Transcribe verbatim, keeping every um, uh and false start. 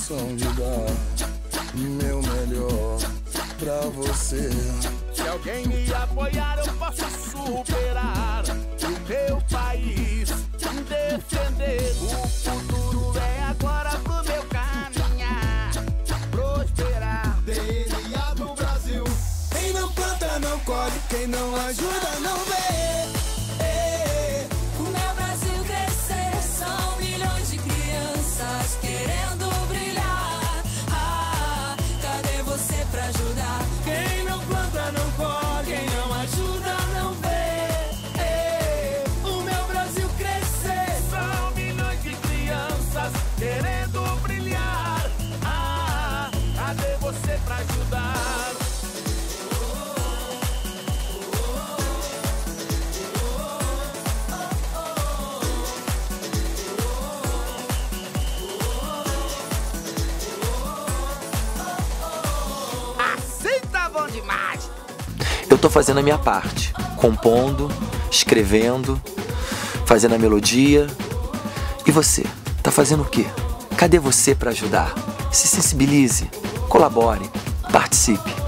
condição de dar meu melhor pra você. Se alguém me apoiar, eu posso superar o meu país, defender. O futuro é agora pro meu caminhar, prosperar. D N A do Brasil. Quem não planta não colhe, quem não ajuda não vê. O meu Brasil crescer, são milhões de crianças querendo brilhar. Ah, cadê você pra ajudar? Quem não planta não colhe, quem não ajuda não vê. O meu Brasil crescer, são milhões de crianças querendo brilhar. Ah, cadê você pra ajudar? Assim tá bom demais. Eu tô fazendo a minha parte, compondo, escrevendo, fazendo a melodia. E você, tá fazendo o quê? Cadê você pra ajudar? Se sensibilize, colabore, participe.